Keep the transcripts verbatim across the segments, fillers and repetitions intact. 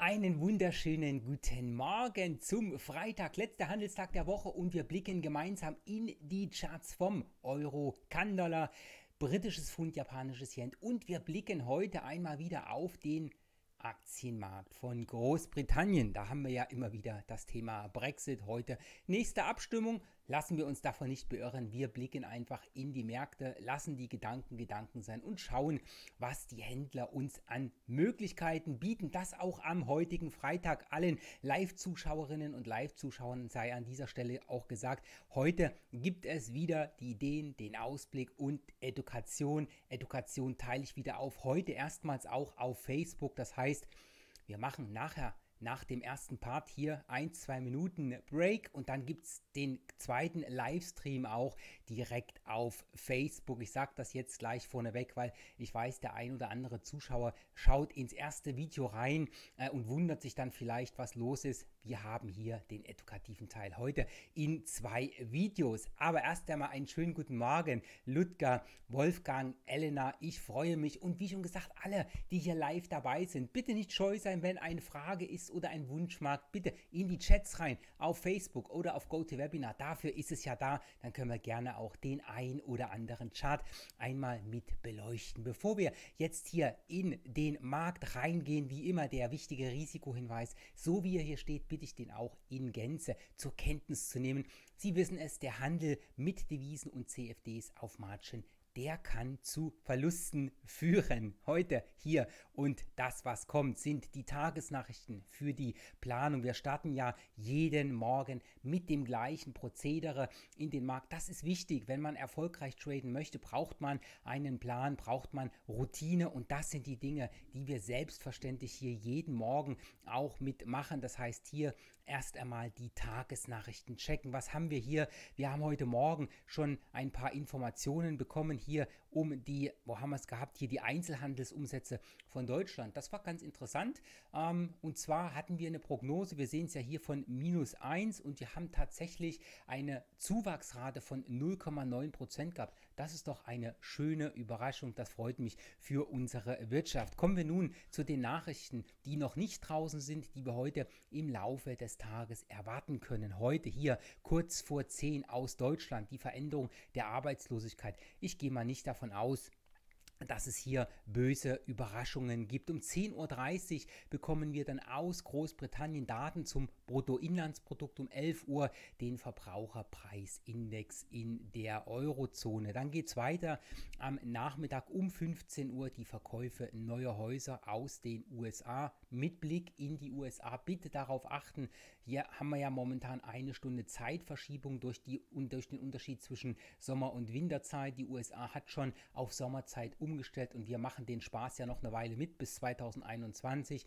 Einen wunderschönen guten Morgen zum Freitag, letzter Handelstag der Woche, und wir blicken gemeinsam in die Charts vom Euro, Kann-Dollar, britisches Pfund, japanisches Yen, und wir blicken heute einmal wieder auf den Aktienmarkt von Großbritannien. Da haben wir ja immer wieder das Thema Brexit. Heute nächste Abstimmung. Lassen wir uns davon nicht beirren. Wir blicken einfach in die Märkte, lassen die Gedanken Gedanken sein und schauen, was die Händler uns an Möglichkeiten bieten. Das auch am heutigen Freitag. Allen Live-Zuschauerinnen und Live-Zuschauern sei an dieser Stelle auch gesagt, heute gibt es wieder die Ideen, den Ausblick und Education. Education teile ich wieder auf. Heute erstmals auch auf Facebook. Das heißt, wir machen nachher nach dem ersten Part hier ein, zwei Minuten Break und dann gibt es den zweiten Livestream auch direkt auf Facebook. Ich sage das jetzt gleich vorneweg, weil ich weiß, der ein oder andere Zuschauer schaut ins erste Video rein äh, und wundert sich dann vielleicht, was los ist. Wir haben hier den edukativen Teil heute in zwei Videos. Aber erst einmal einen schönen guten Morgen, Ludger, Wolfgang, Elena. Ich freue mich und wie schon gesagt, alle, die hier live dabei sind, bitte nicht scheu sein, wenn eine Frage ist oder ein Wunschmarkt, bitte in die Chats rein, auf Facebook oder auf GoToWebinar. Dafür ist es ja da. Dann können wir gerne auch den ein oder anderen Chart einmal mit beleuchten. Bevor wir jetzt hier in den Markt reingehen, wie immer der wichtige Risikohinweis, so wie er hier steht, bitte ich den auch in Gänze zur Kenntnis zu nehmen. Sie wissen es, der Handel mit Devisen und C F Ds auf Margin, der kann zu Verlusten führen. Heute hier und das, was kommt, sind die Tagesnachrichten für die Planung. Wir starten ja jeden Morgen mit dem gleichen Prozedere in den Markt. Das ist wichtig. Wenn man erfolgreich traden möchte, braucht man einen Plan, braucht man Routine, und das sind die Dinge, die wir selbstverständlich hier jeden Morgen auch mitmachen. Das heißt, hier erst einmal die Tagesnachrichten checken. Was haben wir hier? Wir haben heute Morgen schon ein paar Informationen bekommen hier um die, wo haben wir es gehabt, hier die Einzelhandelsumsätze von Deutschland. Das war ganz interessant. Ähm, und zwar hatten wir eine Prognose, wir sehen es ja hier von minus eins, und wir haben tatsächlich eine Zuwachsrate von null Komma neun Prozent gehabt. Das ist doch eine schöne Überraschung. Das freut mich für unsere Wirtschaft. Kommen wir nun zu den Nachrichten, die noch nicht draußen sind, die wir heute im Laufe des Tages erwarten können. Heute hier kurz vor zehn aus Deutschland die Veränderung der Arbeitslosigkeit. Ich gehe mal nicht davon aus, dass es hier böse Überraschungen gibt. Um zehn Uhr dreißig bekommen wir dann aus Großbritannien Daten zum Bruttoinlandsprodukt, um elf Uhr den Verbraucherpreisindex in der Eurozone. Dann geht es weiter am Nachmittag um fünfzehn Uhr die Verkäufe neuer Häuser aus den U S A. Mit Blick in die U S A, bitte darauf achten, hier haben wir ja momentan eine Stunde Zeitverschiebung durch, die, und durch den Unterschied zwischen Sommer- und Winterzeit. Die U S A hat schon auf Sommerzeit umgestellt. umgestellt und wir machen den Spaß ja noch eine Weile mit bis zweitausendeinundzwanzig.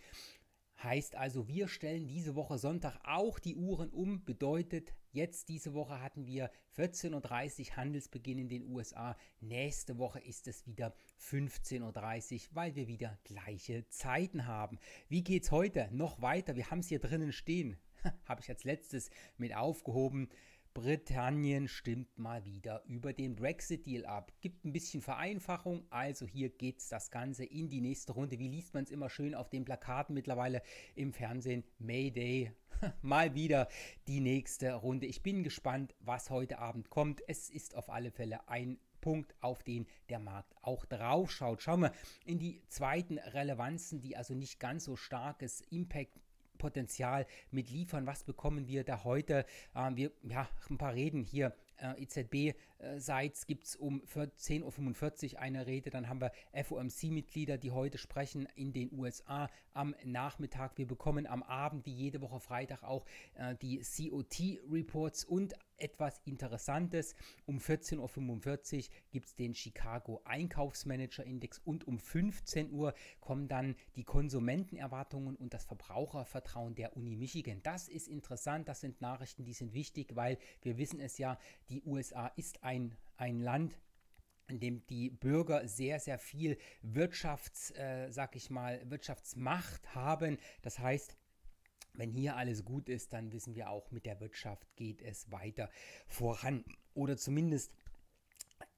Heißt also, wir stellen diese Woche Sonntag auch die Uhren um, bedeutet, jetzt diese Woche hatten wir vierzehn Uhr dreißig Handelsbeginn in den U S A. Nächste Woche ist es wieder fünfzehn Uhr dreißig, weil wir wieder gleiche Zeiten haben. Wie geht es heute noch weiter? Wir haben es hier drinnen stehen. Habe ich als letztes mit aufgehoben. Britannien stimmt mal wieder über den Brexit-Deal ab. Gibt ein bisschen Vereinfachung, also hier geht es das Ganze in die nächste Runde. Wie liest man es immer schön auf den Plakaten mittlerweile im Fernsehen? Mayday, mal wieder die nächste Runde. Ich bin gespannt, was heute Abend kommt. Es ist auf alle Fälle ein Punkt, auf den der Markt auch drauf schaut. Schauen wir in die zweiten Relevanzen, die also nicht ganz so starkes Impact Potenzial mitliefern. Was bekommen wir da heute? Ähm, wir, ja, ein paar Reden hier. Äh, E Z B-Seits gibt es um zehn Uhr fünfundvierzig eine Rede. Dann haben wir F O M C-Mitglieder, die heute sprechen in den U S A am Nachmittag. Wir bekommen am Abend, wie jede Woche Freitag, auch äh, die C O T-Reports und etwas Interessantes. Um vierzehn Uhr fünfundvierzig gibt es den Chicago Einkaufsmanager-Index und um fünfzehn Uhr kommen dann die Konsumentenerwartungen und das Verbrauchervertrauen der Uni Michigan. Das ist interessant, das sind Nachrichten, die sind wichtig, weil wir wissen es ja, die U S A ist ein, ein Land, in dem die Bürger sehr, sehr viel Wirtschafts, äh, sag ich mal, Wirtschaftsmacht haben. Das heißt, wenn hier alles gut ist, dann wissen wir auch, mit der Wirtschaft geht es weiter voran. Oder zumindest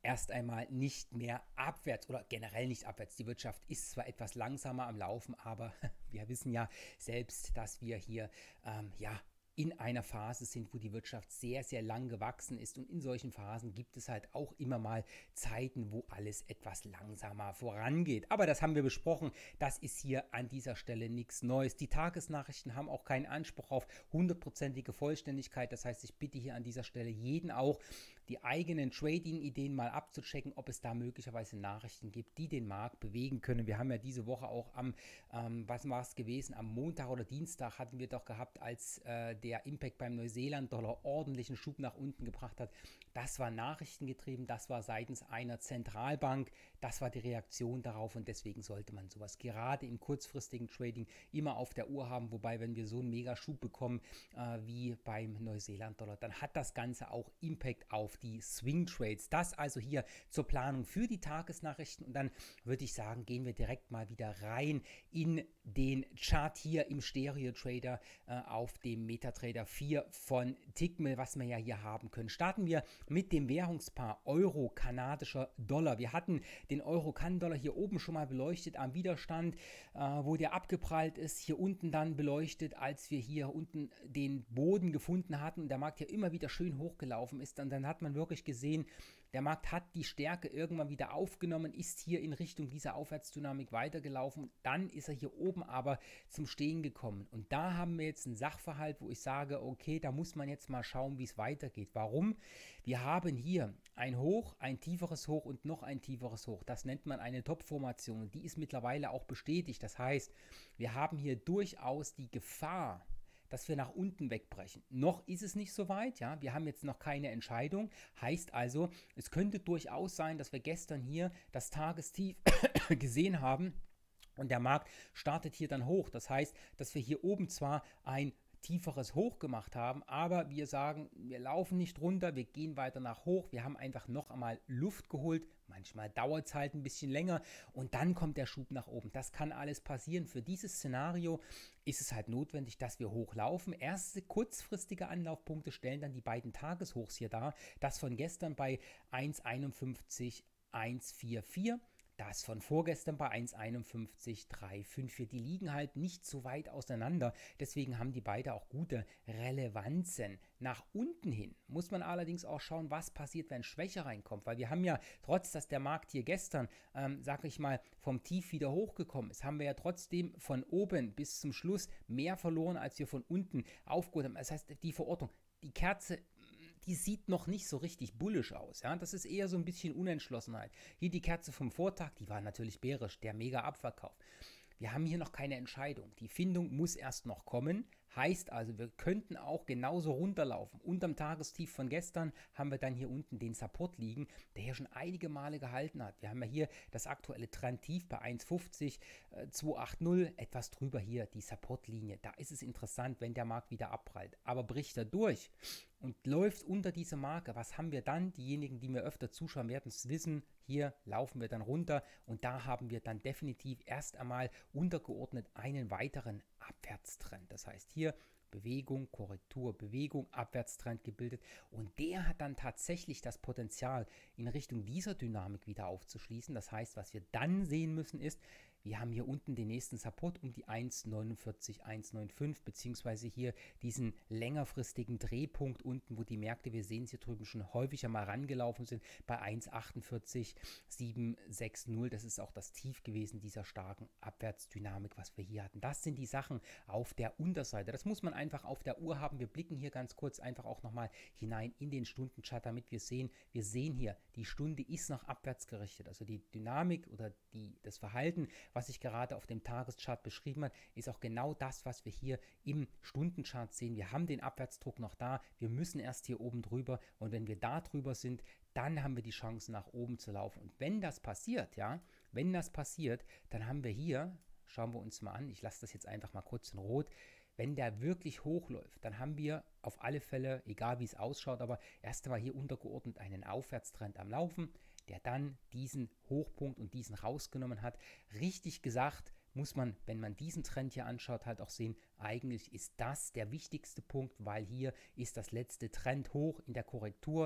erst einmal nicht mehr abwärts oder generell nicht abwärts. Die Wirtschaft ist zwar etwas langsamer am Laufen, aber wir wissen ja selbst, dass wir hier ähm, ja in einer Phase sind, wo die Wirtschaft sehr, sehr lang gewachsen ist, und in solchen Phasen gibt es halt auch immer mal Zeiten, wo alles etwas langsamer vorangeht. Aber das haben wir besprochen, das ist hier an dieser Stelle nichts Neues. Die Tagesnachrichten haben auch keinen Anspruch auf hundertprozentige Vollständigkeit, das heißt, ich bitte hier an dieser Stelle jeden auch, die eigenen Trading-Ideen mal abzuchecken, ob es da möglicherweise Nachrichten gibt, die den Markt bewegen können. Wir haben ja diese Woche auch am, ähm, was war es gewesen, am Montag oder Dienstag hatten wir doch gehabt, als äh, der Impact beim Neuseeland-Dollar ordentlichen Schub nach unten gebracht hat. Das war nachrichtengetrieben, das war seitens einer Zentralbank, das war die Reaktion darauf, und deswegen sollte man sowas gerade im kurzfristigen Trading immer auf der Uhr haben, wobei, wenn wir so einen Mega-Schub bekommen äh, wie beim Neuseeland-Dollar, dann hat das Ganze auch Impact auf die Swing-Trades. Das also hier zur Planung für die Tagesnachrichten, und dann würde ich sagen, gehen wir direkt mal wieder rein in den Chart hier im Stereo-Trader äh, auf dem MetaTrader vier von Tickmill, was wir ja hier haben können. Starten wir mit dem Währungspaar Euro, kanadischer Dollar. Wir hatten den Euro-Kan-Dollar hier oben schon mal beleuchtet am Widerstand, äh, wo der abgeprallt ist, hier unten dann beleuchtet, als wir hier unten den Boden gefunden hatten und der Markt hier immer wieder schön hochgelaufen ist, und dann hat man wirklich gesehen, der Markt hat die Stärke irgendwann wieder aufgenommen, ist hier in Richtung dieser Aufwärtsdynamik weitergelaufen. Dann ist er hier oben aber zum Stehen gekommen. Und da haben wir jetzt einen Sachverhalt, wo ich sage, okay, da muss man jetzt mal schauen, wie es weitergeht. Warum? Wir haben hier ein Hoch, ein tieferes Hoch und noch ein tieferes Hoch. Das nennt man eine Top-Formation. Die ist mittlerweile auch bestätigt. Das heißt, wir haben hier durchaus die Gefahr, dass wir nach unten wegbrechen. Noch ist es nicht so weit, ja, wir haben jetzt noch keine Entscheidung, heißt also, es könnte durchaus sein, dass wir gestern hier das Tagestief gesehen haben und der Markt startet hier dann hoch. Das heißt, dass wir hier oben zwar ein tieferes Hoch gemacht haben, aber wir sagen, wir laufen nicht runter, wir gehen weiter nach hoch, wir haben einfach noch einmal Luft geholt, manchmal dauert es halt ein bisschen länger und dann kommt der Schub nach oben. Das kann alles passieren. Für dieses Szenario ist es halt notwendig, dass wir hochlaufen. Erste kurzfristige Anlaufpunkte stellen dann die beiden Tageshochs hier dar, das von gestern bei eins Komma einundfünfzig eins vier vier. Das von vorgestern bei eins Komma einundfünfzig drei fünf vier, die liegen halt nicht so weit auseinander, deswegen haben die beide auch gute Relevanzen. Nach unten hin muss man allerdings auch schauen, was passiert, wenn Schwäche reinkommt, weil wir haben ja, trotz dass der Markt hier gestern, ähm, sag ich mal, vom Tief wieder hochgekommen ist, haben wir ja trotzdem von oben bis zum Schluss mehr verloren, als wir von unten aufgeholt haben. Das heißt, die Verortung, die Kerze, die sieht noch nicht so richtig bullisch aus. Ja? Das ist eher so ein bisschen Unentschlossenheit. Hier die Kerze vom Vortag, die war natürlich bärisch, der Mega-Abverkauf. Wir haben hier noch keine Entscheidung. Die Findung muss erst noch kommen. Heißt also, wir könnten auch genauso runterlaufen. Unterm Tagestief von gestern haben wir dann hier unten den Support liegen, der hier schon einige Male gehalten hat. Wir haben ja hier das aktuelle Trendtief bei eins Komma fünfzig zweihundertachtzig, etwas drüber hier die Supportlinie. Da ist es interessant, wenn der Markt wieder abprallt. Aber bricht er durch und läuft unter diese Marke, was haben wir dann? Diejenigen, die mir öfter zuschauen, werden es wissen. Hier laufen wir dann runter und da haben wir dann definitiv erst einmal untergeordnet einen weiteren Abwärtstrend. Das heißt hier Bewegung, Korrektur, Bewegung, Abwärtstrend gebildet und der hat dann tatsächlich das Potenzial, in Richtung dieser Dynamik wieder aufzuschließen. Das heißt, was wir dann sehen müssen ist, wir haben hier unten den nächsten Support um die eins Komma neunundvierzig eins Komma fünfundneunzig, beziehungsweise hier diesen längerfristigen Drehpunkt unten, wo die Märkte, wir sehen es hier drüben, schon häufiger mal rangelaufen sind, bei eins Komma achtundvierzig siebenhundertsechzig. Das ist auch das Tief gewesen dieser starken Abwärtsdynamik, was wir hier hatten. Das sind die Sachen auf der Unterseite. Das muss man einfach auf der Uhr haben. Wir blicken hier ganz kurz einfach auch nochmal hinein in den Stundenchart, damit wir sehen, wir sehen hier, die Stunde ist noch abwärts gerichtet. Also die Dynamik oder die, das Verhalten, was ich gerade auf dem Tageschart beschrieben habe, ist auch genau das, was wir hier im Stundenchart sehen. Wir haben den Abwärtsdruck noch da, wir müssen erst hier oben drüber und wenn wir da drüber sind, dann haben wir die Chance nach oben zu laufen. Und wenn das passiert, ja, wenn das passiert, dann haben wir hier, schauen wir uns mal an, ich lasse das jetzt einfach mal kurz in Rot, wenn der wirklich hochläuft, dann haben wir auf alle Fälle, egal wie es ausschaut, aber erst einmal hier untergeordnet einen Aufwärtstrend am Laufen, der dann diesen Hochpunkt und diesen rausgenommen hat. Richtig gesagt muss man, wenn man diesen Trend hier anschaut, halt auch sehen, eigentlich ist das der wichtigste Punkt, weil hier ist das letzte Trend hoch in der Korrektur.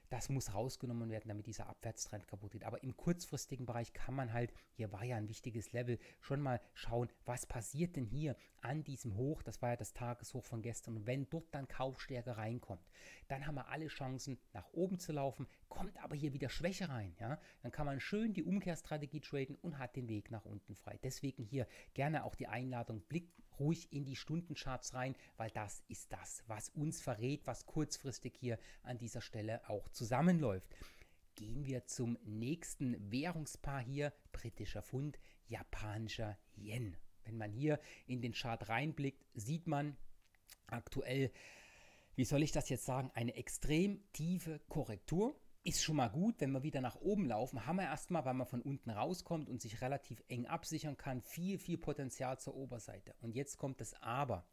Das muss rausgenommen werden, damit dieser Abwärtstrend kaputt geht. Aber im kurzfristigen Bereich kann man halt, hier war ja ein wichtiges Level, schon mal schauen, was passiert denn hier an diesem Hoch. Das war ja das Tageshoch von gestern. Und wenn dort dann Kaufstärke reinkommt, dann haben wir alle Chancen, nach oben zu laufen. Kommt aber hier wieder Schwäche rein, ja, dann kann man schön die Umkehrstrategie traden und hat den Weg nach unten frei. Deswegen hier gerne auch die Einladung, blickt ruhig in die Stundencharts rein, weil das ist das, was uns verrät, was kurzfristig hier an dieser Stelle auch zusammenläuft. Gehen wir zum nächsten Währungspaar hier, britischer Pfund, japanischer Yen. Wenn man hier in den Chart reinblickt, sieht man aktuell, wie soll ich das jetzt sagen, eine extrem tiefe Korrektur. Ist schon mal gut, wenn wir wieder nach oben laufen, haben wir erstmal, weil man von unten rauskommt und sich relativ eng absichern kann, viel, viel Potenzial zur Oberseite. Und jetzt kommt das Aber.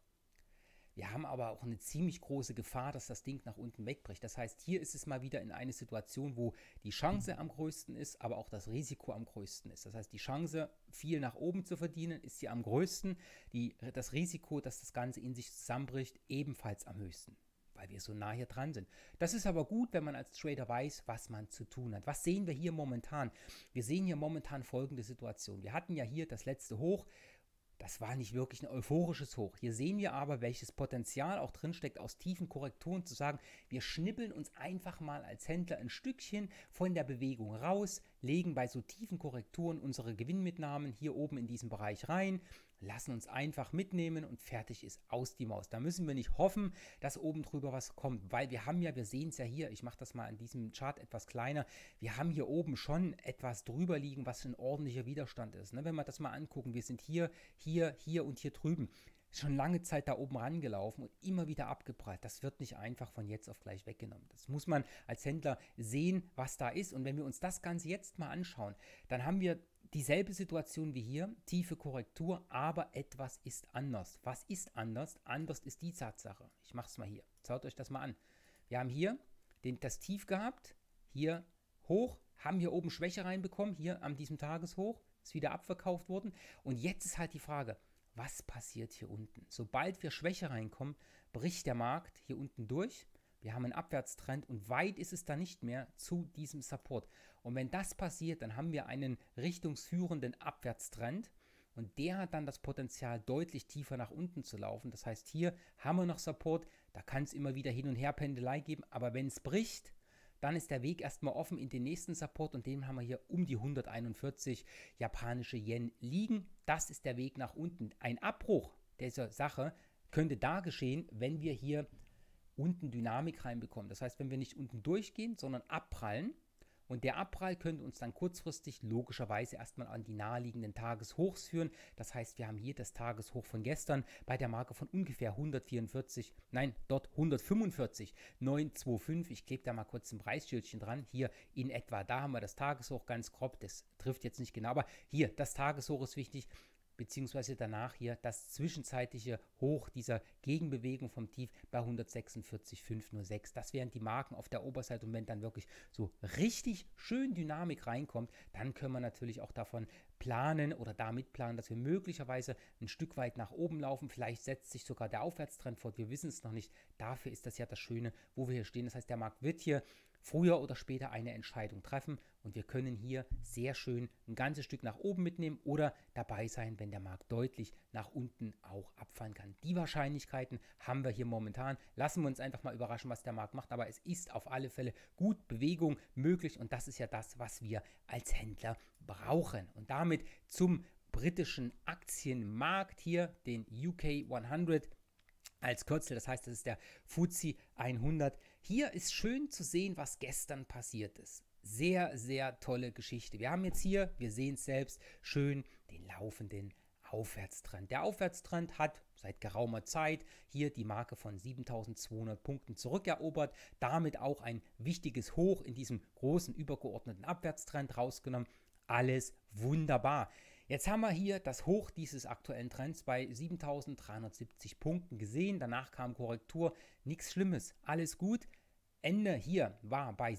Wir haben aber auch eine ziemlich große Gefahr, dass das Ding nach unten wegbricht. Das heißt, hier ist es mal wieder in eine Situation, wo die Chance am größten ist, aber auch das Risiko am größten ist. Das heißt, die Chance, viel nach oben zu verdienen, ist hier am größten. Die, das Risiko, dass das Ganze in sich zusammenbricht, ebenfalls am höchsten, weil wir so nah hier dran sind. Das ist aber gut, wenn man als Trader weiß, was man zu tun hat. Was sehen wir hier momentan? Wir sehen hier momentan folgende Situation. Wir hatten ja hier das letzte Hoch. Das war nicht wirklich ein euphorisches Hoch. Hier sehen wir aber, welches Potenzial auch drinsteckt, aus tiefen Korrekturen zu sagen, wir schnippeln uns einfach mal als Händler ein Stückchen von der Bewegung raus, legen bei so tiefen Korrekturen unsere Gewinnmitnahmen hier oben in diesem Bereich rein, lassen uns einfach mitnehmen und fertig ist aus die Maus. Da müssen wir nicht hoffen, dass oben drüber was kommt, weil wir haben ja, wir sehen es ja hier, ich mache das mal an diesem Chart etwas kleiner, wir haben hier oben schon etwas drüber liegen, was ein ordentlicher Widerstand ist. Ne? Wenn wir das mal angucken, wir sind hier, hier, hier und hier drüben. Schon lange Zeit da oben rangelaufen und immer wieder abgeprallt. Das wird nicht einfach von jetzt auf gleich weggenommen. Das muss man als Händler sehen, was da ist. Und wenn wir uns das Ganze jetzt mal anschauen, dann haben wir dieselbe Situation wie hier, tiefe Korrektur, aber etwas ist anders. Was ist anders? Anders ist die Tatsache. Ich mache es mal hier. Schaut euch das mal an. Wir haben hier den, das Tief gehabt, hier hoch, haben hier oben Schwäche reinbekommen, hier an diesem Tageshoch, ist wieder abverkauft worden. Und jetzt ist halt die Frage, was passiert hier unten? Sobald wir Schwäche reinkommen, bricht der Markt hier unten durch. Wir haben einen Abwärtstrend und weit ist es dann nicht mehr zu diesem Support. Und wenn das passiert, dann haben wir einen richtungsführenden Abwärtstrend und der hat dann das Potenzial, deutlich tiefer nach unten zu laufen. Das heißt, hier haben wir noch Support, da kann es immer wieder Hin- und Her-Pendelei geben, aber wenn es bricht, dann ist der Weg erstmal offen in den nächsten Support und den haben wir hier um die hunderteinundvierzig japanische Yen liegen. Das ist der Weg nach unten. Ein Abbruch dieser Sache könnte da geschehen, wenn wir hier unten Dynamik reinbekommen. Das heißt, wenn wir nicht unten durchgehen, sondern abprallen. Und der Abprall könnte uns dann kurzfristig logischerweise erstmal an die naheliegenden Tageshochs führen. Das heißt, wir haben hier das Tageshoch von gestern bei der Marke von ungefähr hundertvierundvierzig, nein, dort hundertfünfundvierzig, neunhundertfünfundzwanzig. Ich klebe da mal kurz ein Preisschildchen dran. Hier in etwa, da haben wir das Tageshoch ganz grob. Das trifft jetzt nicht genau, aber hier, das Tageshoch ist wichtig. Beziehungsweise danach hier das zwischenzeitliche Hoch dieser Gegenbewegung vom Tief bei hundertsechsundvierzig Komma fünfhundertsechs. Das wären die Marken auf der Oberseite und wenn dann wirklich so richtig schön Dynamik reinkommt, dann können wir natürlich auch davon planen oder damit planen, dass wir möglicherweise ein Stück weit nach oben laufen. Vielleicht setzt sich sogar der Aufwärtstrend fort, wir wissen es noch nicht. Dafür ist das ja das Schöne, wo wir hier stehen. Das heißt, der Markt wird hier früher oder später eine Entscheidung treffen und wir können hier sehr schön ein ganzes Stück nach oben mitnehmen oder dabei sein, wenn der Markt deutlich nach unten auch abfallen kann. Die Wahrscheinlichkeiten haben wir hier momentan. Lassen wir uns einfach mal überraschen, was der Markt macht, aber es ist auf alle Fälle gut Bewegung möglich und das ist ja das, was wir als Händler brauchen. Und damit zum britischen Aktienmarkt hier, den U K hundert. Als Kürzel, das heißt, das ist der F T S E hundert. Hier ist schön zu sehen, was gestern passiert ist. Sehr, sehr tolle Geschichte. Wir haben jetzt hier, wir sehen es selbst, schön den laufenden Aufwärtstrend. Der Aufwärtstrend hat seit geraumer Zeit hier die Marke von siebentausendzweihundert Punkten zurückerobert, damit auch ein wichtiges Hoch in diesem großen übergeordneten Abwärtstrend rausgenommen. Alles wunderbar. Jetzt haben wir hier das Hoch dieses aktuellen Trends bei siebentausenddreihundertsiebzig Punkten gesehen. Danach kam Korrektur. Nichts Schlimmes. Alles gut. Ende hier war bei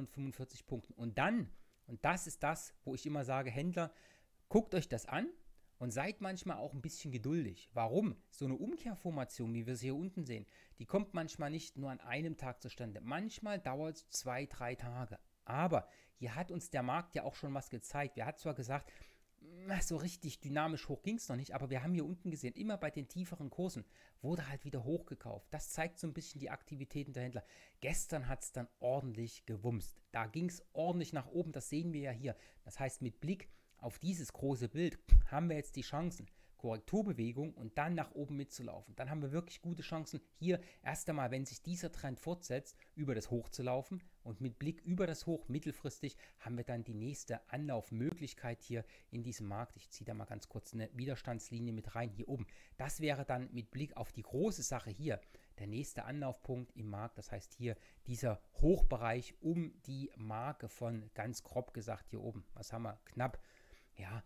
siebentausendeinhundertfünfundvierzig Punkten. Und dann, und das ist das, wo ich immer sage, Händler, guckt euch das an Und seid manchmal auch ein bisschen geduldig. Warum? So eine Umkehrformation, wie wir sie hier unten sehen, die kommt manchmal nicht nur an einem Tag zustande. Manchmal dauert es zwei, drei Tage. Aber hier hat uns der Markt ja auch schon was gezeigt. Er hat zwar gesagt, so richtig dynamisch hoch ging es noch nicht, aber wir haben hier unten gesehen, immer bei den tieferen Kursen wurde halt wieder hochgekauft. Das zeigt so ein bisschen die Aktivitäten der Händler. Gestern hat es dann ordentlich gewumst. Da ging es ordentlich nach oben, das sehen wir ja hier. Das heißt, mit Blick auf dieses große Bild haben wir jetzt die Chancen, Korrekturbewegung und dann nach oben mitzulaufen. Dann haben wir wirklich gute Chancen, hier erst einmal, wenn sich dieser Trend fortsetzt, über das Hoch zu laufen. Und mit Blick über das Hoch mittelfristig haben wir dann die nächste Anlaufmöglichkeit hier in diesem Markt. Ich ziehe da mal ganz kurz eine Widerstandslinie mit rein, hier oben. Das wäre dann mit Blick auf die große Sache hier der nächste Anlaufpunkt im Markt. Das heißt hier dieser Hochbereich um die Marke von, ganz grob gesagt, hier oben. Was haben wir? Knapp ja,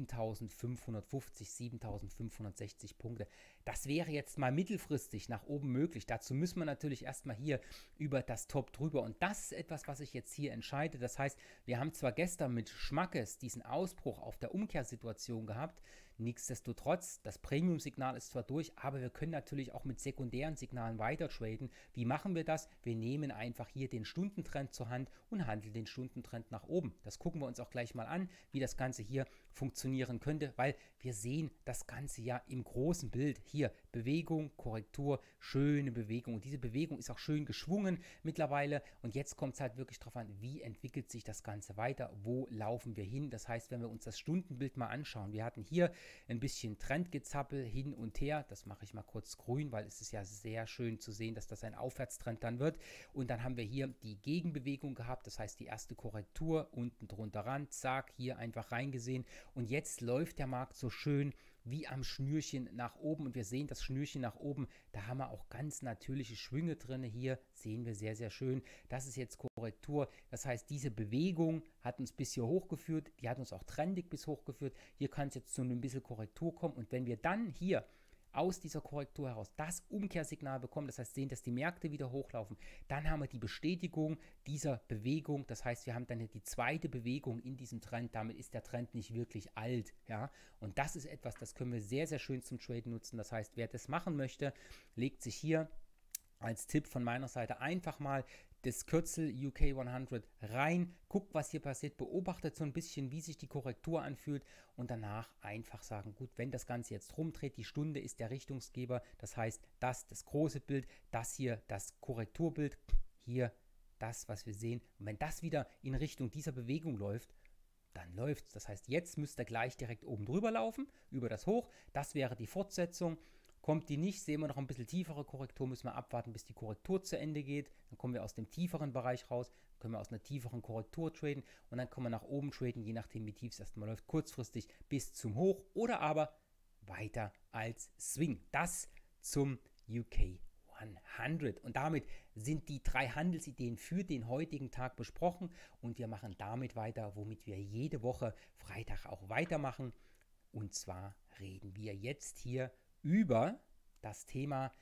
siebentausendfünfhundertfünfzig, siebentausendfünfhundertsechzig Punkte. Das wäre jetzt mal mittelfristig nach oben möglich. Dazu müssen wir natürlich erstmal hier über das Top drüber. Und das ist etwas, was ich jetzt hier entscheide. Das heißt, wir haben zwar gestern mit Schmackes diesen Ausbruch auf der Umkehrsituation gehabt. Nichtsdestotrotz, das Premium-Signal ist zwar durch, aber wir können natürlich auch mit sekundären Signalen weiter traden. Wie machen wir das? Wir nehmen einfach hier den Stundentrend zur Hand und handeln den Stundentrend nach oben. Das gucken wir uns auch gleich mal an, wie das Ganze hier funktionieren könnte, weil wir sehen das Ganze ja im großen Bild. Hier Bewegung, Korrektur, schöne Bewegung. Und diese Bewegung ist auch schön geschwungen mittlerweile. Und jetzt kommt es halt wirklich darauf an, wie entwickelt sich das Ganze weiter, wo laufen wir hin. Das heißt, wenn wir uns das Stundenbild mal anschauen, wir hatten hier ein bisschen Trendgezappel hin und her. Das mache ich mal kurz grün, weil es ist ja sehr schön zu sehen, dass das ein Aufwärtstrend dann wird. Und dann haben wir hier die Gegenbewegung gehabt, das heißt die erste Korrektur unten drunter ran, zack, hier einfach reingesehen. Und jetzt läuft der Markt so schön wie am Schnürchen nach oben. Und wir sehen das Schnürchen nach oben, da haben wir auch ganz natürliche Schwünge drin. Hier sehen wir sehr, sehr schön. Das ist jetzt Korrektur. Das heißt, diese Bewegung hat uns bis hier hochgeführt. Die hat uns auch trendig bis hochgeführt. Hier kann es jetzt zu ein bisschen Korrektur kommen. Und wenn wir dann hier aus dieser Korrektur heraus das Umkehrsignal bekommen, das heißt sehen, dass die Märkte wieder hochlaufen, dann haben wir die Bestätigung dieser Bewegung, das heißt, wir haben dann die zweite Bewegung in diesem Trend, damit ist der Trend nicht wirklich alt, ja, und das ist etwas, das können wir sehr, sehr schön zum Traden nutzen, das heißt, wer das machen möchte, legt sich hier als Tipp von meiner Seite einfach mal das Kürzel U K hundert rein, guckt, was hier passiert, beobachtet so ein bisschen, wie sich die Korrektur anfühlt und danach einfach sagen, gut, wenn das Ganze jetzt rumdreht, die Stunde ist der Richtungsgeber, das heißt, das das große Bild, das hier das Korrekturbild, hier das, was wir sehen. Und wenn das wieder in Richtung dieser Bewegung läuft, dann läuft es. Das heißt, jetzt müsste er gleich direkt oben drüber laufen, über das Hoch, das wäre die Fortsetzung. Kommt die nicht, sehen wir noch ein bisschen tiefere Korrektur, müssen wir abwarten, bis die Korrektur zu Ende geht. Dann kommen wir aus dem tieferen Bereich raus, können wir aus einer tieferen Korrektur traden und dann können wir nach oben traden, je nachdem wie tief es erstmal läuft, kurzfristig bis zum Hoch oder aber weiter als Swing. Das zum U K hundert. Und damit sind die drei Handelsideen für den heutigen Tag besprochen und wir machen damit weiter, womit wir jede Woche Freitag auch weitermachen. Und zwar reden wir jetzt hier über das Thema,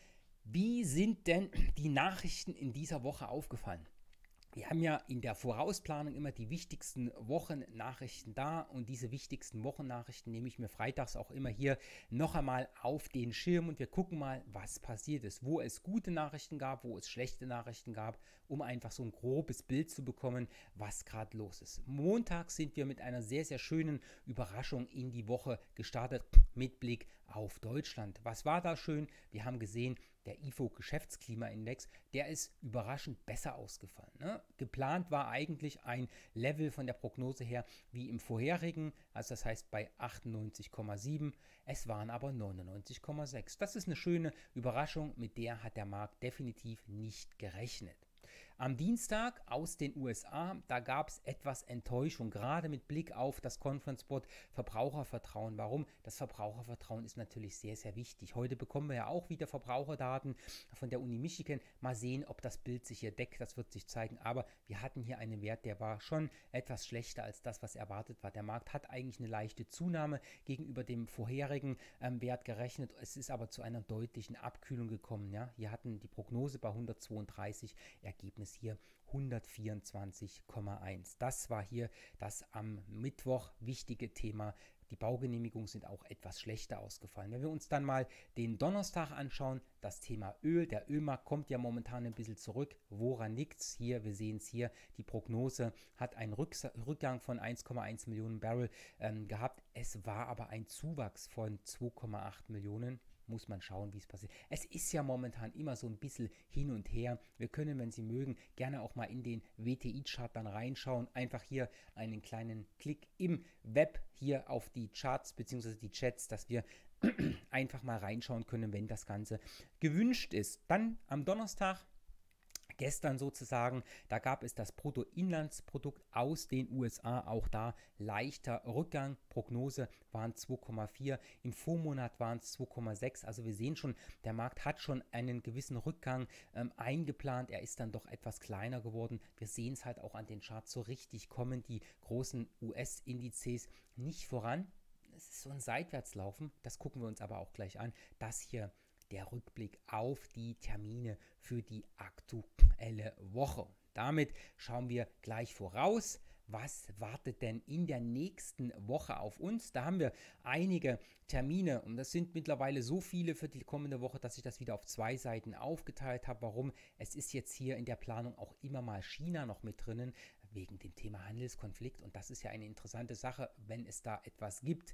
wie sind denn die Nachrichten in dieser Woche aufgefallen? Wir haben ja in der Vorausplanung immer die wichtigsten Wochennachrichten da und diese wichtigsten Wochennachrichten nehme ich mir freitags auch immer hier noch einmal auf den Schirm und wir gucken mal, was passiert ist, wo es gute Nachrichten gab, wo es schlechte Nachrichten gab, um einfach so ein grobes Bild zu bekommen, was gerade los ist. Montag sind wir mit einer sehr, sehr schönen Überraschung in die Woche gestartet mit Blick auf Deutschland. Was war da schön? Wir haben gesehen, der I F O-Geschäftsklimaindex, der ist überraschend besser ausgefallen. Ne? Geplant war eigentlich ein Level von der Prognose her wie im vorherigen, also das heißt bei achtundneunzig Komma sieben, es waren aber neunundneunzig Komma sechs. Das ist eine schöne Überraschung, mit der hat der Markt definitiv nicht gerechnet. Am Dienstag aus den U S A, da gab es etwas Enttäuschung, gerade mit Blick auf das Conference Board Verbrauchervertrauen. Warum? Das Verbrauchervertrauen ist natürlich sehr, sehr wichtig. Heute bekommen wir ja auch wieder Verbraucherdaten von der Uni Michigan. Mal sehen, ob das Bild sich hier deckt, das wird sich zeigen. Aber wir hatten hier einen Wert, der war schon etwas schlechter als das, was erwartet war. Der Markt hat eigentlich eine leichte Zunahme gegenüber dem vorherigen ähm, Wert gerechnet. Es ist aber zu einer deutlichen Abkühlung gekommen. Ja? Wir hatten die Prognose bei hundertzweiunddreißig, Ergebnis hier hundertvierundzwanzig Komma eins. Das war hier das am Mittwoch wichtige Thema die Baugenehmigungen sind auch etwas schlechter ausgefallen. Wenn wir uns dann mal den Donnerstag anschauen, das Thema Öl, der Ölmarkt kommt ja momentan ein bisschen zurück. Woran liegt es hier? Wir sehen es hier, die Prognose hat einen Rücks- Rückgang von eins Komma eins Millionen Barrel ähm, gehabt. Es war aber ein Zuwachs von zwei Komma acht Millionen. Muss man schauen, wie es passiert. Es ist ja momentan immer so ein bisschen hin und her. Wir können, wenn Sie mögen, gerne auch mal in den W T I-Chart dann reinschauen. Einfach hier einen kleinen Klick im Web hier auf die Charts bzw. die Chats, dass wir einfach mal reinschauen können, wenn das Ganze gewünscht ist. Dann am Donnerstag, gestern sozusagen, da gab es das Bruttoinlandsprodukt aus den U S A, auch da leichter Rückgang, Prognose waren zwei Komma vier, im Vormonat waren es zwei Komma sechs, also wir sehen schon, der Markt hat schon einen gewissen Rückgang ähm, eingeplant, er ist dann doch etwas kleiner geworden, wir sehen es halt auch an den Charts, so richtig kommen die großen U S-Indizes nicht voran, es ist so ein Seitwärtslaufen, das gucken wir uns aber auch gleich an, das hier der Rückblick auf die Termine für die aktuelle Woche. Damit schauen wir gleich voraus. Was wartet denn in der nächsten Woche auf uns? Da haben wir einige Termine und das sind mittlerweile so viele für die kommende Woche, dass ich das wieder auf zwei Seiten aufgeteilt habe. Warum? Es ist jetzt hier in der Planung auch immer mal China noch mit drinnen, wegen dem Thema Handelskonflikt und das ist ja eine interessante Sache, wenn es da etwas gibt.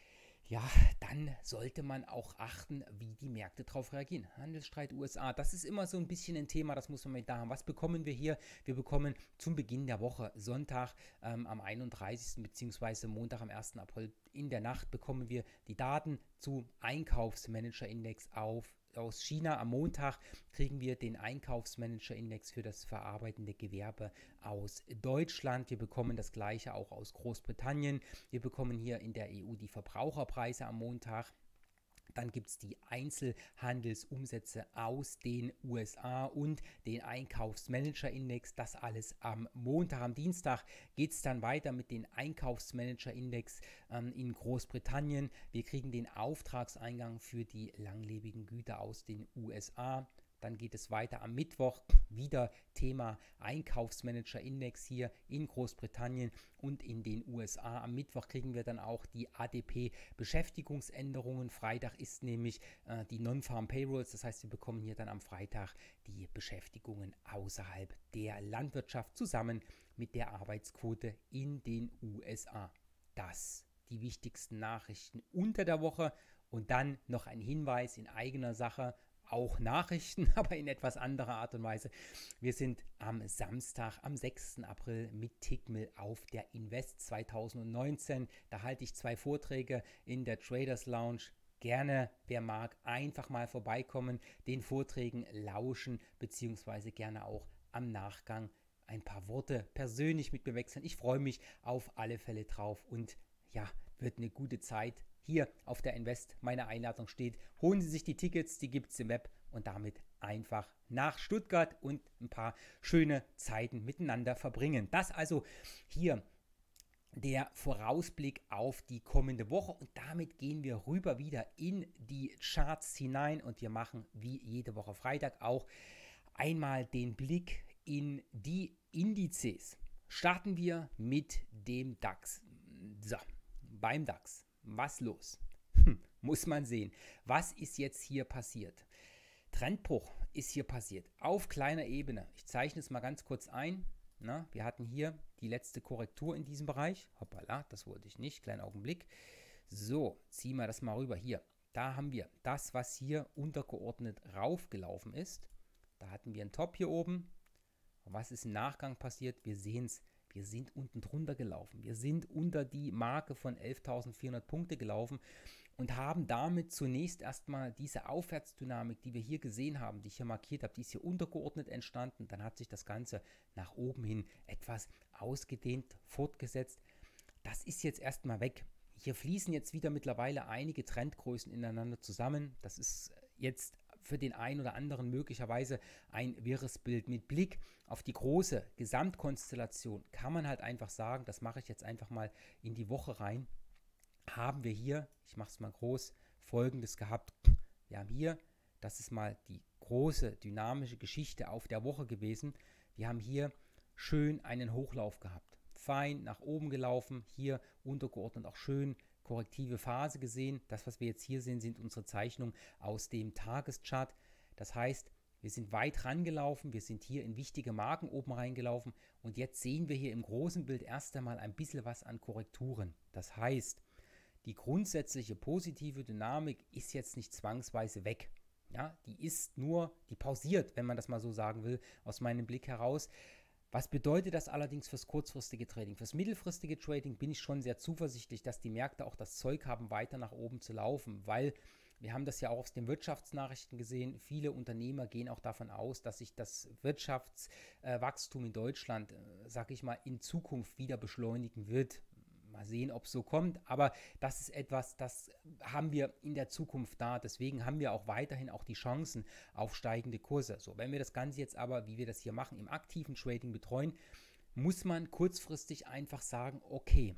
Ja, dann sollte man auch achten, wie die Märkte darauf reagieren. Handelsstreit U S A, das ist immer so ein bisschen ein Thema, das muss man mit da haben. Was bekommen wir hier? Wir bekommen zum Beginn der Woche, Sonntag ähm, am einunddreißigsten bzw. Montag am ersten April in der Nacht bekommen wir die Daten zu Einkaufsmanager-Index auf aus China. Am Montag kriegen wir den Einkaufsmanager-Index für das verarbeitende Gewerbe aus Deutschland. Wir bekommen das gleiche auch aus Großbritannien. Wir bekommen hier in der E U die Verbraucherpreise am Montag. Dann gibt es die Einzelhandelsumsätze aus den U S A und den Einkaufsmanager-Index. Das alles am Montag. Am Dienstag geht es dann weiter mit dem Einkaufsmanager-Index ähm, in Großbritannien. Wir kriegen den Auftragseingang für die langlebigen Güter aus den U S A. Dann geht es weiter am Mittwoch, wieder Thema Einkaufsmanager-Index hier in Großbritannien und in den U S A. Am Mittwoch kriegen wir dann auch die A D P-Beschäftigungsänderungen. Freitag ist nämlich äh, die Non-Farm Payrolls, das heißt, wir bekommen hier dann am Freitag die Beschäftigungen außerhalb der Landwirtschaft zusammen mit der Arbeitsquote in den U S A. Das die wichtigsten Nachrichten unter der Woche und dann noch ein Hinweis in eigener Sache, auch Nachrichten, aber in etwas anderer Art und Weise. Wir sind am Samstag, am sechsten April mit Tickmill auf der Invest zwanzig neunzehn. Da halte ich zwei Vorträge in der Traders Lounge. Gerne, wer mag, einfach mal vorbeikommen, den Vorträgen lauschen, beziehungsweise gerne auch am Nachgang ein paar Worte persönlich mit mir wechseln. Ich freue mich auf alle Fälle drauf und ja, wird eine gute Zeit. Hier auf der Invest, meine Einladung steht. Holen Sie sich die Tickets, die gibt es im Web und damit einfach nach Stuttgart und ein paar schöne Zeiten miteinander verbringen. Das also hier der Vorausblick auf die kommende Woche und damit gehen wir rüber wieder in die Charts hinein und wir machen wie jede Woche Freitag auch einmal den Blick in die Indizes. Starten wir mit dem DAX. So, beim DAX. Was los? Hm, muss man sehen. Was ist jetzt hier passiert? Trendbruch ist hier passiert. Auf kleiner Ebene. Ich zeichne es mal ganz kurz ein. Na, wir hatten hier die letzte Korrektur in diesem Bereich. Hoppala, das wollte ich nicht. Kleinen Augenblick. So, ziehen wir das mal rüber. Hier, da haben wir das, was hier untergeordnet raufgelaufen ist. Da hatten wir einen Top hier oben. Was ist im Nachgang passiert? Wir sehen es. Wir sind unten drunter gelaufen. Wir sind unter die Marke von elftausendvierhundert Punkte gelaufen und haben damit zunächst erstmal diese Aufwärtsdynamik, die wir hier gesehen haben, die ich hier markiert habe, die ist hier untergeordnet entstanden. Dann hat sich das Ganze nach oben hin etwas ausgedehnt, fortgesetzt. Das ist jetzt erstmal weg. Hier fließen jetzt wieder mittlerweile einige Trendgrößen ineinander zusammen. Das ist jetzt für den einen oder anderen möglicherweise ein wirres Bild. Mit Blick auf die große Gesamtkonstellation kann man halt einfach sagen, das mache ich jetzt einfach mal in die Woche rein, haben wir hier, ich mache es mal groß, Folgendes gehabt. Wir haben hier, das ist mal die große dynamische Geschichte auf der Woche gewesen. Wir haben hier schön einen Hochlauf gehabt. Fein nach oben gelaufen, hier untergeordnet auch schön korrektive Phase gesehen. Das, was wir jetzt hier sehen, sind unsere Zeichnungen aus dem Tageschart. Das heißt, wir sind weit rangelaufen, wir sind hier in wichtige Marken oben reingelaufen und jetzt sehen wir hier im großen Bild erst einmal ein bisschen was an Korrekturen. Das heißt, die grundsätzliche positive Dynamik ist jetzt nicht zwangsweise weg. Ja, die ist nur, die pausiert, wenn man das mal so sagen will, aus meinem Blick heraus. Was bedeutet das allerdings fürs kurzfristige Trading? Fürs mittelfristige Trading bin ich schon sehr zuversichtlich, dass die Märkte auch das Zeug haben, weiter nach oben zu laufen, weil wir haben das ja auch aus den Wirtschaftsnachrichten gesehen. Viele Unternehmer gehen auch davon aus, dass sich das Wirtschaftswachstum in Deutschland, sage ich mal, in Zukunft wieder beschleunigen wird. Mal sehen, ob es so kommt, aber das ist etwas, das haben wir in der Zukunft da. Deswegen haben wir auch weiterhin auch die Chancen auf steigende Kurse. So, wenn wir das Ganze jetzt aber, wie wir das hier machen, im aktiven Trading betreuen, muss man kurzfristig einfach sagen, okay,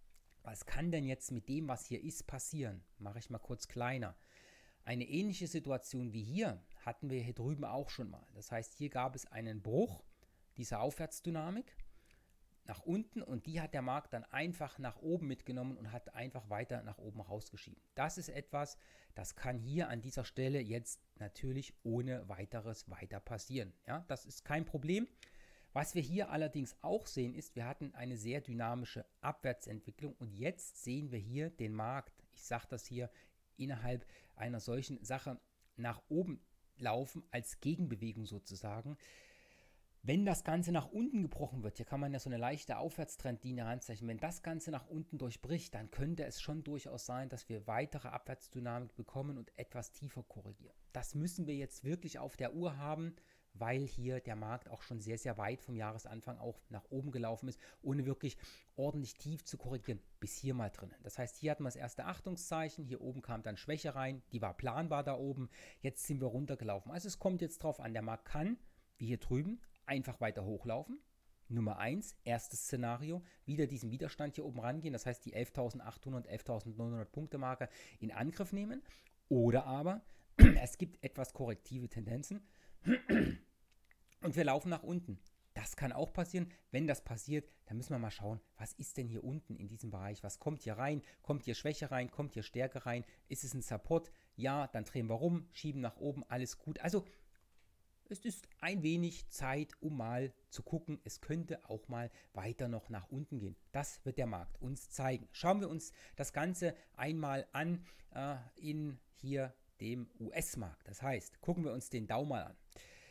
was kann denn jetzt mit dem, was hier ist, passieren? Mache ich mal kurz kleiner. Eine ähnliche Situation wie hier hatten wir hier drüben auch schon mal. Das heißt, hier gab es einen Bruch dieser Aufwärtsdynamik nach unten und die hat der Markt dann einfach nach oben mitgenommen und hat einfach weiter nach oben rausgeschieben. Das ist etwas, das kann hier an dieser Stelle jetzt natürlich ohne weiteres weiter passieren. Ja, das ist kein Problem. Was wir hier allerdings auch sehen ist, wir hatten eine sehr dynamische Abwärtsentwicklung und jetzt sehen wir hier den Markt, ich sage das hier, innerhalb einer solchen Sache nach oben laufen als Gegenbewegung sozusagen. Wenn das Ganze nach unten gebrochen wird, hier kann man ja so eine leichte Aufwärtstrendlinie anzeichnen, wenn das Ganze nach unten durchbricht, dann könnte es schon durchaus sein, dass wir weitere Abwärtsdynamik bekommen und etwas tiefer korrigieren. Das müssen wir jetzt wirklich auf der Uhr haben, weil hier der Markt auch schon sehr, sehr weit vom Jahresanfang auch nach oben gelaufen ist, ohne wirklich ordentlich tief zu korrigieren, bis hier mal drinnen. Das heißt, hier hatten wir das erste Achtungszeichen, hier oben kam dann Schwäche rein, die war planbar da oben, jetzt sind wir runtergelaufen. Also es kommt jetzt drauf an, der Markt kann, wie hier drüben, einfach weiter hochlaufen. Nummer eins, erstes Szenario, wieder diesen Widerstand hier oben rangehen, das heißt die elftausendachthundert, elftausendneunhundert Punkte Marke in Angriff nehmen. Oder aber es gibt etwas korrektive Tendenzen und wir laufen nach unten. Das kann auch passieren. Wenn das passiert, dann müssen wir mal schauen, was ist denn hier unten in diesem Bereich? Was kommt hier rein? Kommt hier Schwäche rein? Kommt hier Stärke rein? Ist es ein Support? Ja, dann drehen wir rum, schieben nach oben, alles gut. Also es ist ein wenig Zeit, um mal zu gucken, es könnte auch mal weiter noch nach unten gehen. Das wird der Markt uns zeigen. Schauen wir uns das Ganze einmal an äh, in hier dem U S-Markt. Das heißt, gucken wir uns den Dow mal an.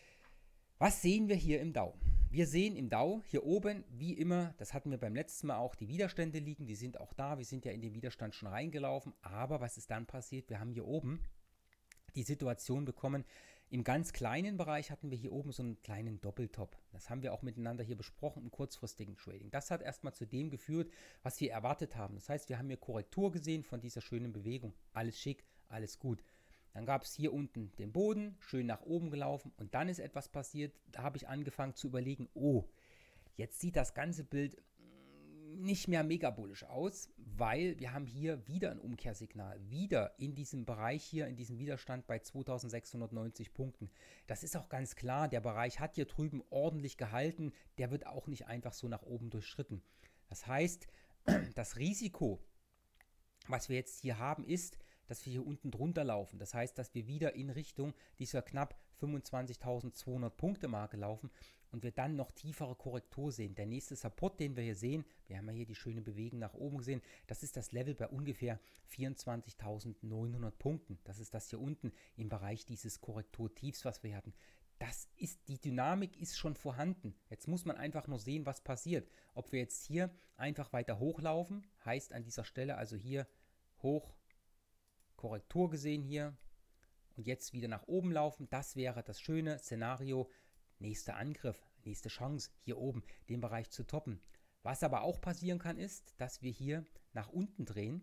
Was sehen wir hier im Dow? Wir sehen im Dow hier oben, wie immer, das hatten wir beim letzten Mal auch, die Widerstände liegen, die sind auch da, wir sind ja in den Widerstand schon reingelaufen, aber was ist dann passiert? Wir haben hier oben die Situation bekommen, im ganz kleinen Bereich hatten wir hier oben so einen kleinen Doppeltop. Das haben wir auch miteinander hier besprochen im kurzfristigen Trading. Das hat erstmal zu dem geführt, was wir erwartet haben. Das heißt, wir haben hier Korrektur gesehen von dieser schönen Bewegung. Alles schick, alles gut. Dann gab es hier unten den Boden, schön nach oben gelaufen und dann ist etwas passiert, da habe ich angefangen zu überlegen, oh, jetzt sieht das ganze Bild nicht mehr mega bullisch aus, weil wir haben hier wieder ein Umkehrsignal, wieder in diesem Bereich hier, in diesem Widerstand bei zweitausendsechshundertneunzig Punkten. Das ist auch ganz klar, der Bereich hat hier drüben ordentlich gehalten, der wird auch nicht einfach so nach oben durchschritten. Das heißt, das Risiko, was wir jetzt hier haben, ist, dass wir hier unten drunter laufen. Das heißt, dass wir wieder in Richtung dieser knapp fünfundzwanzigtausendzweihundert Punkte Marke laufen und wir dann noch tiefere Korrektur sehen. Der nächste Support, den wir hier sehen, wir haben ja hier die schöne Bewegung nach oben gesehen, das ist das Level bei ungefähr vierundzwanzigtausendneunhundert Punkten. Das ist das hier unten im Bereich dieses Korrekturtiefs, was wir hatten. Das ist, die Dynamik ist schon vorhanden. Jetzt muss man einfach nur sehen, was passiert. Ob wir jetzt hier einfach weiter hochlaufen, heißt an dieser Stelle also hier hoch, Korrektur gesehen hier und jetzt wieder nach oben laufen. Das wäre das schöne Szenario. Nächster Angriff, nächste Chance hier oben den Bereich zu toppen. Was aber auch passieren kann, ist, dass wir hier nach unten drehen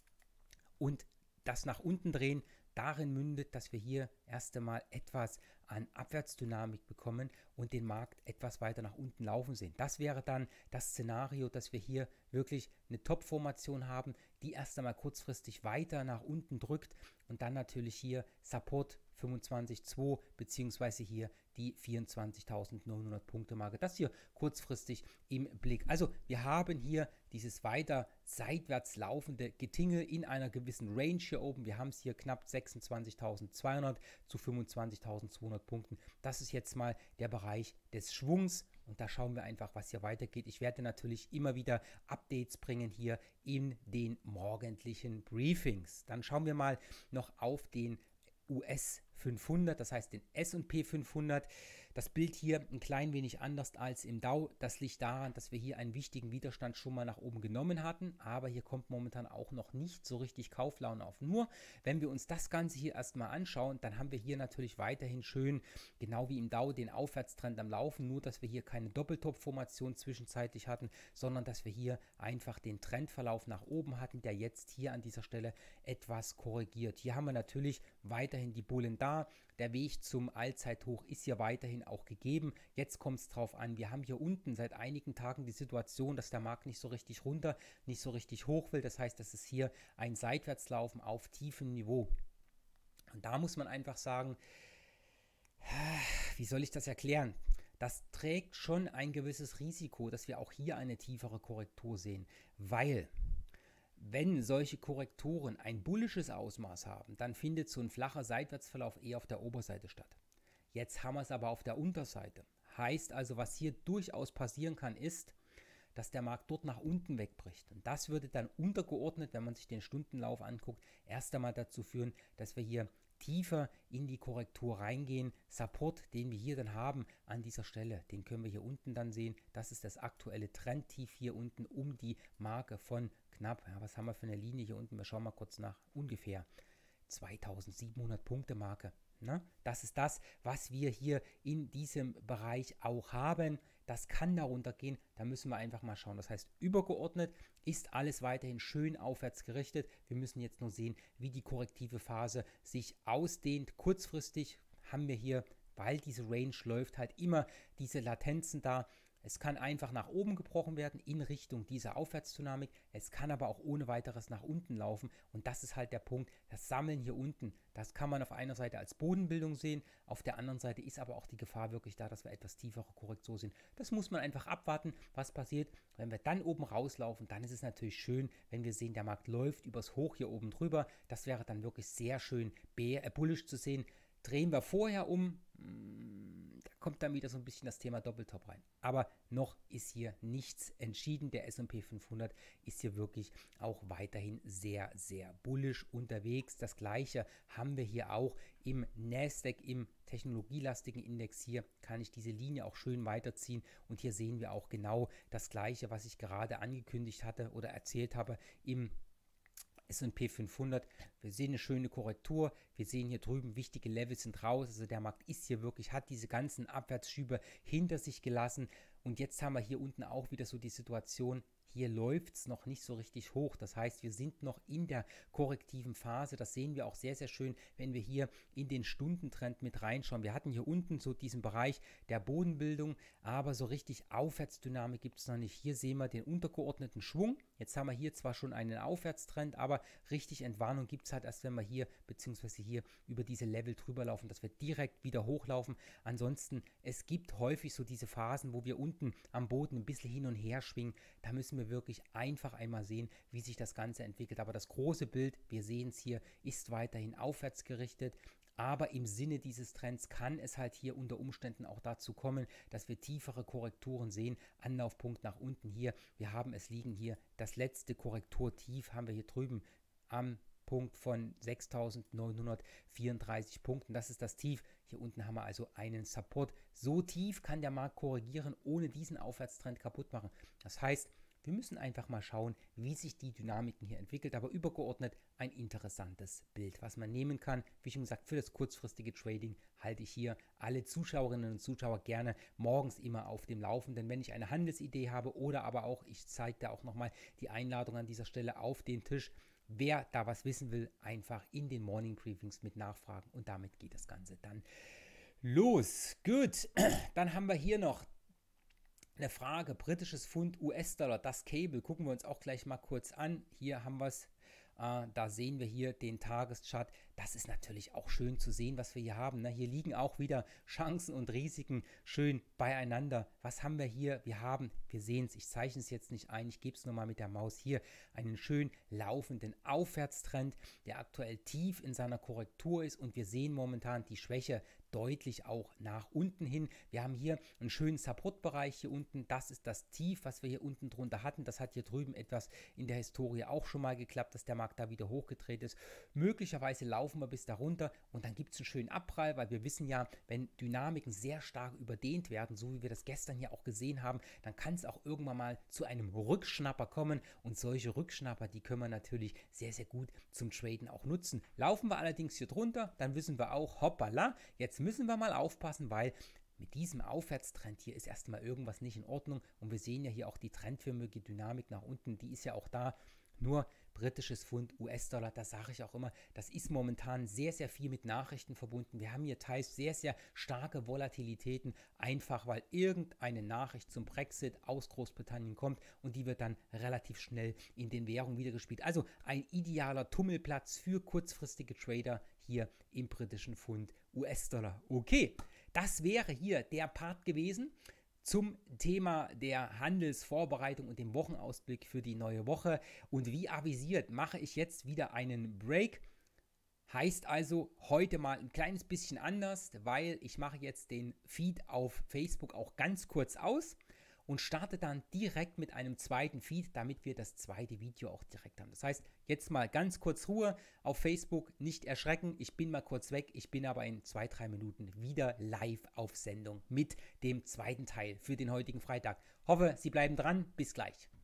und das nach unten drehen darin mündet, dass wir hier erst einmal etwas an Abwärtsdynamik bekommen und den Markt etwas weiter nach unten laufen sehen. Das wäre dann das Szenario, dass wir hier wirklich eine Top-Formation haben, die erst einmal kurzfristig weiter nach unten drückt und dann natürlich hier Support fünfundzwanzig Komma zwei beziehungsweise hier die vierundzwanzigtausendneunhundert Punkte Marke. Das hier kurzfristig im Blick. Also wir haben hier dieses weiter seitwärts laufende Getingel in einer gewissen Range hier oben. Wir haben es hier knapp sechsundzwanzigtausendzweihundert zu fünfundzwanzigtausendzweihundert Punkten. Das ist jetzt mal der Bereich des Schwungs. Und da schauen wir einfach, was hier weitergeht. Ich werde natürlich immer wieder Updates bringen hier in den morgendlichen Briefings. Dann schauen wir mal noch auf den U S fünfhundert, das heißt den S und P fünfhundert. Das Bild hier ein klein wenig anders als im Dow. Das liegt daran, dass wir hier einen wichtigen Widerstand schon mal nach oben genommen hatten, aber hier kommt momentan auch noch nicht so richtig Kauflaune auf. Nur, wenn wir uns das Ganze hier erstmal anschauen, dann haben wir hier natürlich weiterhin schön, genau wie im Dow, den Aufwärtstrend am Laufen, nur dass wir hier keine Doppeltop-Formation zwischenzeitlich hatten, sondern dass wir hier einfach den Trendverlauf nach oben hatten, der jetzt hier an dieser Stelle etwas korrigiert. Hier haben wir natürlich weiterhin die Bullen da. Der Weg zum Allzeithoch ist hier weiterhin auch gegeben. Jetzt kommt es drauf an, wir haben hier unten seit einigen Tagen die Situation, dass der Markt nicht so richtig runter, nicht so richtig hoch will. Das heißt, das ist hier ein Seitwärtslaufen auf tiefem Niveau. Und da muss man einfach sagen, wie soll ich das erklären? Das trägt schon ein gewisses Risiko, dass wir auch hier eine tiefere Korrektur sehen, weil wenn solche Korrekturen ein bullisches Ausmaß haben, dann findet so ein flacher Seitwärtsverlauf eher auf der Oberseite statt. Jetzt haben wir es aber auf der Unterseite. Heißt also, was hier durchaus passieren kann, ist, dass der Markt dort nach unten wegbricht. Und das würde dann untergeordnet, wenn man sich den Stundenlauf anguckt, erst einmal dazu führen, dass wir hier tiefer in die Korrektur reingehen. Support, den wir hier dann haben an dieser Stelle, den können wir hier unten dann sehen. Das ist das aktuelle Trendtief hier unten um die Marke von knapp, ja, was haben wir für eine Linie hier unten? Wir schauen mal kurz nach, ungefähr zweitausendsiebenhundert Punkte Marke. Ne? Das ist das, was wir hier in diesem Bereich auch haben. Das kann darunter gehen, da müssen wir einfach mal schauen. Das heißt, übergeordnet ist alles weiterhin schön aufwärts gerichtet. Wir müssen jetzt nur sehen, wie die korrektive Phase sich ausdehnt. Kurzfristig haben wir hier, weil diese Range läuft, halt immer diese Latenzen da. Es kann einfach nach oben gebrochen werden in Richtung dieser Aufwärtsdynamik. Es kann aber auch ohne weiteres nach unten laufen. Und das ist halt der Punkt. Das Sammeln hier unten, das kann man auf einer Seite als Bodenbildung sehen. Auf der anderen Seite ist aber auch die Gefahr wirklich da, dass wir etwas tiefere Korrektur sehen. Das muss man einfach abwarten, was passiert. Wenn wir dann oben rauslaufen, dann ist es natürlich schön, wenn wir sehen, der Markt läuft übers Hoch hier oben drüber. Das wäre dann wirklich sehr schön bär, äh, bullisch zu sehen. Drehen wir vorher um, da kommt dann wieder so ein bisschen das Thema Doppeltop rein. Aber noch ist hier nichts entschieden. Der S und P fünfhundert ist hier wirklich auch weiterhin sehr, sehr bullisch unterwegs. Das gleiche haben wir hier auch im Nasdaq, im technologielastigen Index. Hier kann ich diese Linie auch schön weiterziehen. Und hier sehen wir auch genau das gleiche, was ich gerade angekündigt hatte oder erzählt habe im S und P fünfhundert. Wir sehen eine schöne Korrektur. Wir sehen hier drüben, wichtige Levels sind raus. Also der Markt ist hier wirklich, hat diese ganzen Abwärtsschübe hinter sich gelassen. Und jetzt haben wir hier unten auch wieder so die Situation, hier läuft es noch nicht so richtig hoch. Das heißt, wir sind noch in der korrektiven Phase. Das sehen wir auch sehr, sehr schön, wenn wir hier in den Stundentrend mit reinschauen. Wir hatten hier unten so diesen Bereich der Bodenbildung, aber so richtig Aufwärtsdynamik gibt es noch nicht. Hier sehen wir den untergeordneten Schwung. Jetzt haben wir hier zwar schon einen Aufwärtstrend, aber richtig Entwarnung gibt es halt erst, wenn wir hier bzw. hier über diese Level drüber laufen, dass wir direkt wieder hochlaufen. Ansonsten, es gibt häufig so diese Phasen, wo wir unten am Boden ein bisschen hin und her schwingen. Da müssen wir wirklich einfach einmal sehen, wie sich das Ganze entwickelt. Aber das große Bild, wir sehen es hier, ist weiterhin aufwärts gerichtet. Aber im Sinne dieses Trends kann es halt hier unter Umständen auch dazu kommen, dass wir tiefere Korrekturen sehen. Anlaufpunkt nach unten hier. Wir haben es liegen hier. Das letzte Korrekturtief haben wir hier drüben am Punkt von sechstausendneunhundertvierunddreißig Punkten. Das ist das Tief. Hier unten haben wir also einen Support. So tief kann der Markt korrigieren, ohne diesen Aufwärtstrend kaputt machen. Das heißt, wir müssen einfach mal schauen, wie sich die Dynamiken hier entwickelt, aber übergeordnet ein interessantes Bild, was man nehmen kann. Wie schon gesagt, für das kurzfristige Trading halte ich hier alle Zuschauerinnen und Zuschauer gerne morgens immer auf dem Laufenden, wenn ich eine Handelsidee habe oder aber auch, ich zeige da auch nochmal die Einladung an dieser Stelle auf den Tisch. Wer da was wissen will, einfach in den Morning Briefings mit nachfragen und damit geht das Ganze dann los. Gut, dann haben wir hier noch eine Frage, britisches Pfund, U S-Dollar, das Cable, gucken wir uns auch gleich mal kurz an. Hier haben wir es, äh, da sehen wir hier den Tageschart. das ist natürlich auch schön zu sehen, was wir hier haben. Ne? Hier liegen auch wieder Chancen und Risiken schön beieinander. Was haben wir hier? Wir haben, wir sehen es, ich zeichne es jetzt nicht ein, ich gebe es nur mal mit der Maus hier, einen schön laufenden Aufwärtstrend, der aktuell tief in seiner Korrektur ist und wir sehen momentan die Schwäche deutlich auch nach unten hin. Wir haben hier einen schönen Support-Bereich hier unten. Das ist das Tief, was wir hier unten drunter hatten. Das hat hier drüben etwas in der Historie auch schon mal geklappt, dass der Markt da wieder hochgedreht ist. Möglicherweise laufen wir bis darunter und dann gibt es einen schönen Abprall, weil wir wissen ja, wenn Dynamiken sehr stark überdehnt werden, so wie wir das gestern hier auch gesehen haben, dann kann es auch irgendwann mal zu einem Rückschnapper kommen und solche Rückschnapper, die können wir natürlich sehr, sehr gut zum Traden auch nutzen. Laufen wir allerdings hier drunter, dann wissen wir auch, hoppala, jetzt müssen wir mal aufpassen, weil mit diesem Aufwärtstrend hier ist erstmal irgendwas nicht in Ordnung und wir sehen ja hier auch die trendförmige Dynamik nach unten, die ist ja auch da, nur britisches Pfund, U S-Dollar, da sage ich auch immer, das ist momentan sehr, sehr viel mit Nachrichten verbunden. Wir haben hier teils sehr, sehr starke Volatilitäten, einfach weil irgendeine Nachricht zum Brexit aus Großbritannien kommt und die wird dann relativ schnell in den Währungen wiedergespielt. Also ein idealer Tummelplatz für kurzfristige Trader hier im britischen Pfund, U S-Dollar. Okay, das wäre hier der Part gewesen zum Thema der Handelsvorbereitung und dem Wochenausblick für die neue Woche. Und wie avisiert, mache ich jetzt wieder einen Break. Heißt also heute mal ein kleines bisschen anders, weil ich mache jetzt den Feed auf Facebook auch ganz kurz aus und starte dann direkt mit einem zweiten Feed, damit wir das zweite Video auch direkt haben. Das heißt, jetzt mal ganz kurz Ruhe auf Facebook, nicht erschrecken, ich bin mal kurz weg, ich bin aber in zwei, drei Minuten wieder live auf Sendung mit dem zweiten Teil für den heutigen Freitag. Hoffe, Sie bleiben dran, bis gleich.